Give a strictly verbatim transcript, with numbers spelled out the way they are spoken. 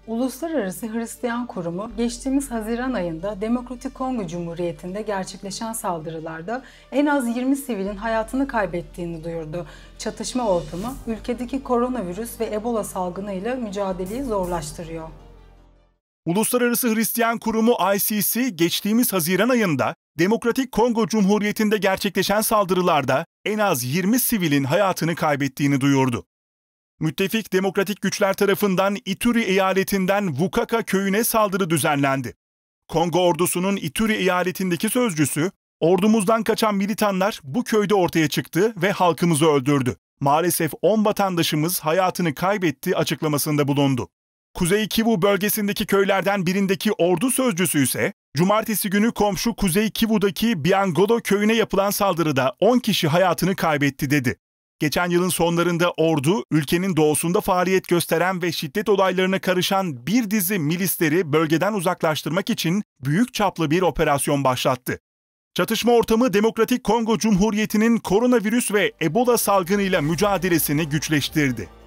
Uluslararası Hristiyan Kurumu geçtiğimiz Haziran ayında Demokratik Kongo Cumhuriyeti'nde gerçekleşen saldırılarda en az yirmi sivilin hayatını kaybettiğini duyurdu. Çatışma ortamı ülkedeki koronavirüs ve Ebola salgınıyla mücadeleyi zorlaştırıyor. Uluslararası Hristiyan Kurumu I C C geçtiğimiz Haziran ayında Demokratik Kongo Cumhuriyeti'nde gerçekleşen saldırılarda en az yirmi sivilin hayatını kaybettiğini duyurdu. Müttefik demokratik güçler tarafından Ituri eyaletinden Vukaka köyüne saldırı düzenlendi. Kongo ordusunun Ituri eyaletindeki sözcüsü, "Ordumuzdan kaçan militanlar bu köyde ortaya çıktı ve halkımızı öldürdü. Maalesef on vatandaşımız hayatını kaybetti" açıklamasında bulundu. Kuzey Kivu bölgesindeki köylerden birindeki ordu sözcüsü ise, Cumartesi günü komşu Kuzey Kivu'daki Biangolo köyüne yapılan saldırıda on kişi hayatını kaybetti dedi. Geçen yılın sonlarında ordu, ülkenin doğusunda faaliyet gösteren ve şiddet olaylarına karışan bir dizi milisleri bölgeden uzaklaştırmak için büyük çaplı bir operasyon başlattı. Çatışma ortamı Demokratik Kongo Cumhuriyeti'nin koronavirüs ve Ebola salgınıyla mücadelesini güçleştirdi.